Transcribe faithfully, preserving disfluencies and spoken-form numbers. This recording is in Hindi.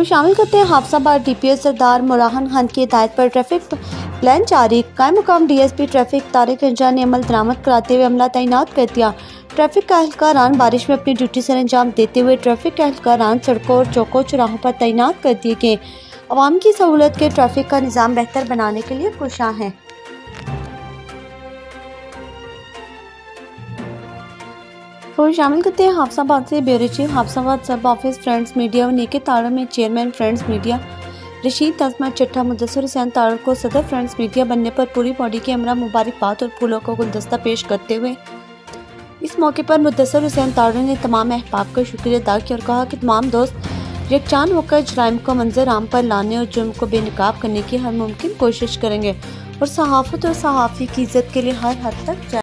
खबर शामिल करते हैं। Hafizabad D P O Sardar मुराहन खान की हिदायत पर ट्रैफिक प्लान जारी। कायम मुकाम D S P traffic Tariq Ranjha ने अमल दरामद कराते हुए अमला तैनात कर दिया। ट्रैफिक का एहलकारान बारिश में अपनी ड्यूटी सर अंजाम देते हुए ट्रैफिक का एहलकारान सड़कों और चौकों चौराहों पर तैनात कर दिए गए। अवाम की सहूलत के ट्रैफिक का निज़ाम बेहतर बनाने के लिए कोशां हैं। खबर शामिल करते हैं हाफसाबाद से। ब्यूरो चीफ हाफसाबाद सब ऑफिस फ्रेंड्स मीडिया व नेके ताड़ा में chairman friends media Rashid Azmat Chatha Mudassir Hussain ताड़ को सदर फ्रेंड्स मीडिया बनने पर पूरी बॉडी के हमरा मुबारकबाद और फूलों का गुलदस्ता पेश करते हुए इस मौके पर मुदस्सिर हुसैन ताड़ ने तमाम अहबाब का शुक्रिया अदा किया और कहा कि तमाम दोस्त यकजान होकर जराइम को मंजर आम पर लाने और जुर्म को बेनकाब करने की हर मुमकिन कोशिश करेंगे और सहाफत और सहाफ़ी की इज्जत के लिए हर हद तक